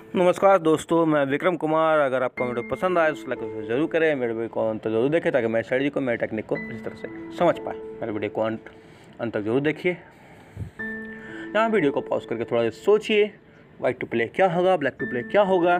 नमस्कार दोस्तों, मैं विक्रम कुमार। अगर आपको वीडियो पसंद आए तो लाइक ज़रूर करें, मेरे वीडियो को अंत तक जरूर देखें ताकि मैं स्ट्रेटजी को, मेरे टेक्निक को इस तरह से समझ पाए। मेरे वीडियो को अंत तक जरूर देखिए। यहाँ वीडियो को पॉज करके थोड़ा सोचिए, वाइट टू प्ले क्या होगा, ब्लैक टू प्ले क्या होगा।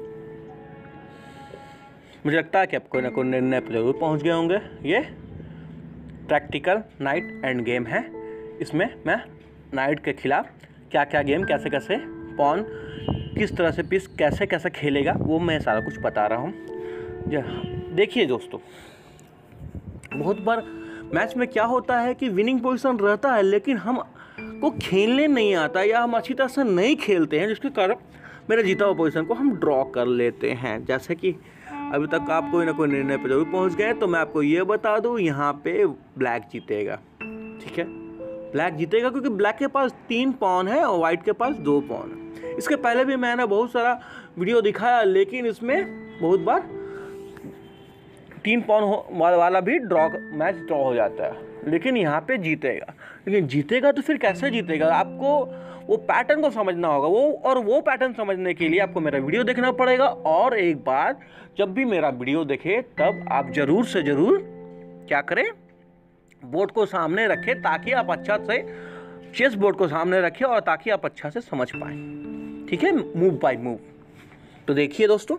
मुझे लगता है कि आप कोई ना कोई निर्णय पर जरूर पहुँच गए होंगे। ये प्रैक्टिकल नाइट एंड गेम है। इसमें मैं नाइट के खिलाफ क्या क्या गेम, कैसे कैसे पॉन, किस तरह से पीस कैसे कैसे खेलेगा, वो मैं सारा कुछ बता रहा हूँ। देखिए दोस्तों, बहुत बार मैच में क्या होता है कि विनिंग पोजीशन रहता है लेकिन हम को खेलने नहीं आता या हम अच्छी तरह से नहीं खेलते हैं, जिसके कारण मेरे जीता हुआ पोजीशन को हम ड्रॉ कर लेते हैं। जैसे कि अभी तक आप कोई ना कोई निर्णय पर जरूर पहुँच गए, तो मैं आपको ये बता दूँ, यहाँ पे ब्लैक जीतेगा। ठीक है, ब्लैक जीतेगा क्योंकि ब्लैक के पास 3 पॉन है और वाइट के पास 2 पॉन है। इसके पहले भी मैंने बहुत सारा वीडियो दिखाया, लेकिन इसमें बहुत बार 3 पॉन वाला भी मैच ड्रॉ हो जाता है। लेकिन यहाँ पे जीतेगा। लेकिन जीतेगा तो फिर कैसे जीतेगा, आपको वो पैटर्न को समझना होगा। वो पैटर्न समझने के लिए आपको मेरा वीडियो देखना पड़ेगा। और एक बार जब भी मेरा वीडियो देखे तब आप जरूर से जरूर क्या करें, बोर्ड को सामने रखें ताकि आप अच्छा से चेस बोर्ड को सामने रखें और ताकि आप अच्छा से समझ पाएं। ठीक है, मूव बाय मूव। तो देखिए दोस्तों,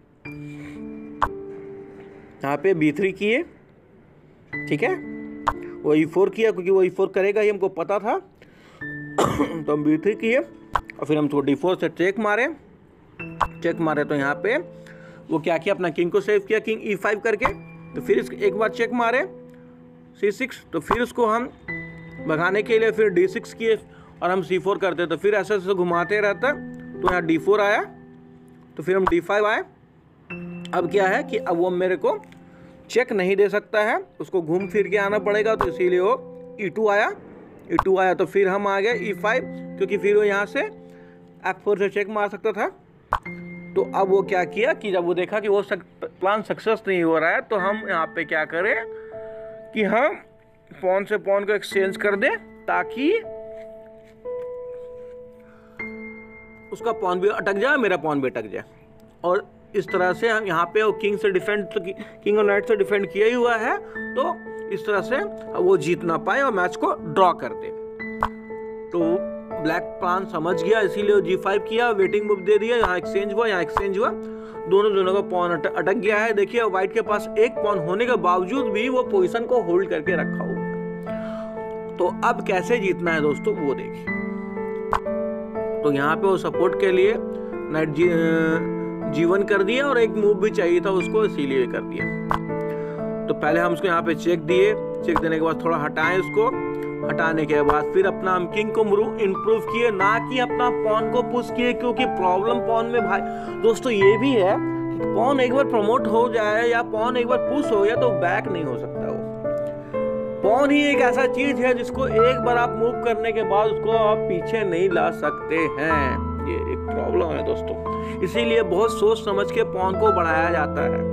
यहाँ पे B3 किए, ठीक है, वो E4 किया क्योंकि वो E4 करेगा, ये हमको पता था। तो हम B3 किए और फिर हम थोड़ा D4 से चेक मारे तो यहाँ पे वो क्या किया, अपना किंग को सेव किया, किंग E5 करके। तो फिर एक बार चेक मारे C6, तो फिर उसको हम भगाने के लिए फिर D6 किए और हम C4 करते। तो फिर ऐसे ऐसे घुमाते रहता, तो यहाँ D4 आया, तो फिर हम D5 आए। अब क्या है कि अब वो मेरे को चेक नहीं दे सकता है, उसको घूम फिर के आना पड़ेगा, तो इसीलिए वो E2 आया। तो फिर हम आ गए E5, क्योंकि फिर वो यहाँ से F4 से चेक मार सकता था। तो अब वो क्या किया कि जब वो देखा कि वो प्लान सक्सेस नहीं हो रहा है, तो हम यहाँ पे क्या करें कि हम पॉन से पॉन को एक्सचेंज कर दें ताकि उसका पॉन भी अटक जाए, मेरा पॉन भी अटक जाए। और इस तरह से हम यहाँ पे वो किंग और नाइट से डिफेंड किया ही हुआ है, तो इस तरह से वो जीत ना पाए और मैच को ड्रॉ कर दे। तो ब्लैक प्लान समझ गया, इसीलिए वो G5 किया, वेटिंग मूव दे दिया, यहाँ एक्सचेंज हुआ, दोनों का पॉन अटक गया है। देखिए व्हाइट के पास 1 पॉन होने के बावजूद भी वो पोजीशन को होल्ड करके रखा हुआ। तो अब कैसे जीतना है दोस्तों, वो देखिए। तो यहाँ पे वो सपोर्ट के लिए नाइट G1 कर दिया और एक मूव भी चाहिए था उसको, इसीलिए कर दिया। तो पहले हम उसको यहाँ पे चेक दिए, चेक देने के बाद थोड़ा हटाएं, उसको हटाने के बाद फिर अपना हम किंग को इम्प्रूव किए, ना कि अपना पॉन को पुश किए, क्योंकि प्रॉब्लम पॉन में भाई दोस्तों ये भी है, पॉन एक बार प्रमोट हो जाए या पॉन एक बार पुश हो गया तो बैक नहीं हो सकता। वो पॉन ही एक ऐसा चीज है जिसको एक बार आप मूव करने के बाद उसको आप पीछे नहीं ला सकते हैं। ये एक प्रॉब्लम है दोस्तों, इसीलिए बहुत सोच समझ के पॉन को बढ़ाया जाता है।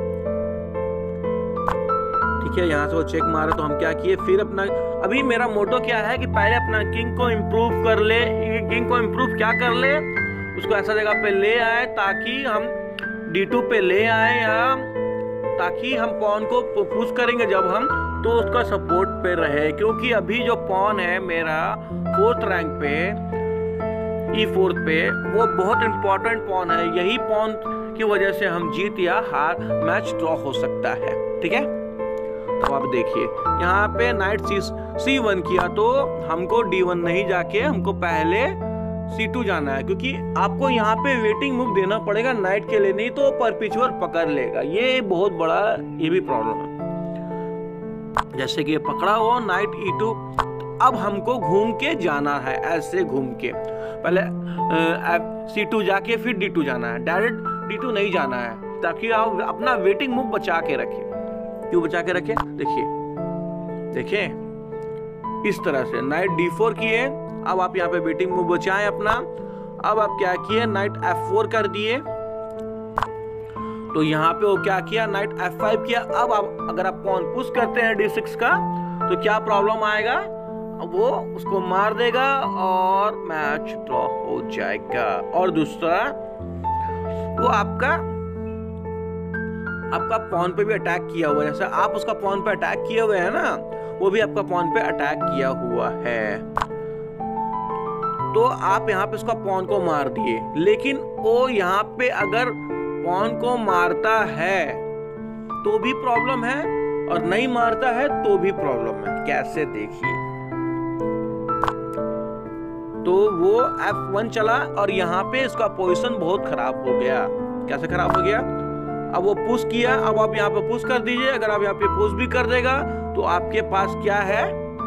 ठीक है, यहाँ से वो चेक मारा तो हम क्या किए, फिर अपना अभी मेरा मोटो क्या है कि पहले अपना किंग को इम्प्रूव कर ले। किंग को इम्प्रूव क्या कर ले, उसको ऐसा जगह पे ले आए ताकि हम D2 पे ले आए, या ताकि हम पॉन को पुश करेंगे जब हम, तो उसका सपोर्ट पे रहे। क्योंकि अभी जो पॉन है मेरा 4th रैंक पे, E4 पे, वो बहुत इंपॉर्टेंट पॉन है। यही पॉन की वजह से हम जीत या हार, मैच ड्रॉ हो सकता है। ठीक है, तो आप देखिए यहाँ पे नाइट C1 किया, तो हमको D1 नहीं जाके हमको पहले C2 जाना है, क्योंकि आपको यहाँ पे वेटिंग मूव देना पड़ेगा नाइट के लिए, नहीं तो परपिचुअल पकड़ लेगा। ये बहुत बड़ा ये भी प्रॉब्लम है। जैसे कि ये पकड़ा हुआ नाइट E2, अब हमको घूम के जाना है, ऐसे घूम के पहले C2 जाके फिर D2 जाना है, डायरेक्ट D2 नहीं जाना है, ताकि आप अपना वेटिंग मूव बचा के रखें। क्यों बचा के रखें, देखिए इस तरह से नाइट D4 किए, अब आप यहाँ पे वेटिंग मूव बचाएं अपना। अब आप क्या किए, नाइट F4 कर दिए, तो यहाँ पे वो क्या किया, नाइट F5 किया। अब आप अगर आप पॉन पुश करते हैं D6 का, तो क्या प्रॉब्लम आएगा, वो उसको मार देगा और मैच ड्रॉ हो जाएगा। और दूसरा वो आपका पॉन पे भी अटैक किया हुआ है, जैसे आप उसका पॉन पे अटैक किए हुए हैं ना, वो भी आपका पॉन पे अटैक किया हुआ है। तो आप यहाँ पे उसका पॉन को मार दिए, लेकिन वो यहाँ पे अगर पॉन को मारता है तो भी प्रॉब्लम है और नहीं मारता है तो भी प्रॉब्लम है। कैसे, देखिए। तो वो F1 चला और यहाँ पे इसका पोजीशन बहुत खराब हो गया। कैसे खराब हो गया? अब वो पुश किया, अब आप यहाँ पे पुश कर दीजिए। अगर आप यहाँ पे पुश भी कर देगा तो आपके पास क्या है,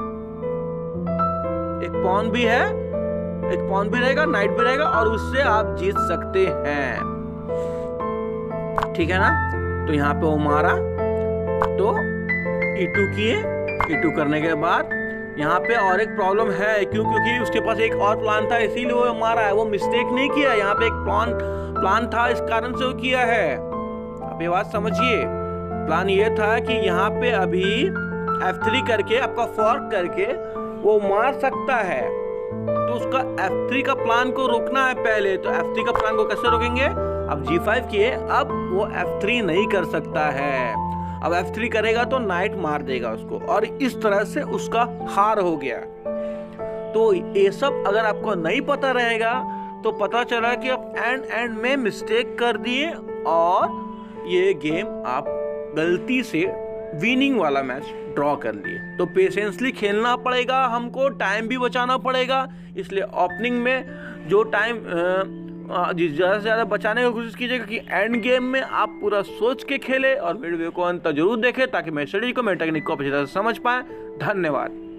एक पॉन भी है, एक पॉन भी रहेगा, नाइट भी रहेगा और उससे आप जीत सकते हैं। ठीक है ना? तो यहाँ पे वो मारा तो E2 किए, E2 करने के बाद यहाँ पे और एक प्रॉब्लम है, क्योंकि उसके पास एक और प्लान था, इसीलिए वो मारा है। वो मिस्टेक नहीं किया, यहाँ पे एक प्लान था, इस कारण से वो किया है। अब ये बात समझिए, प्लान ये था कि यहाँ पे अभी F3 करके, आपका फॉर्क करके वो मार सकता है, तो उसका F3 का प्लान को रोकना है पहले। तो F3 का प्लान को कैसे रोकेंगे? अब G5 किए, अब वो F3 नहीं कर सकता है। अब F3 करेगा तो नाइट मार देगा उसको, और इस तरह से उसका हार हो गया। तो ये सब अगर आपको नहीं पता रहेगा तो पता चला कि आप एंड में मिस्टेक कर दिए और ये गेम आप गलती से विनिंग वाला मैच ड्रॉ कर लिए। तो पेशेंसली खेलना पड़ेगा, हमको टाइम भी बचाना पड़ेगा। इसलिए ओपनिंग में जो टाइम ज़्यादा से ज़्यादा बचाने की कोशिश कीजिएगा कि एंड गेम में आप पूरा सोच के खेलें और वीडियो को अंत तक जरूर देखें ताकि मैं स्ट्रेटजी को, मैं टेक्निक को अच्छी तरह से समझ पाएँ। धन्यवाद।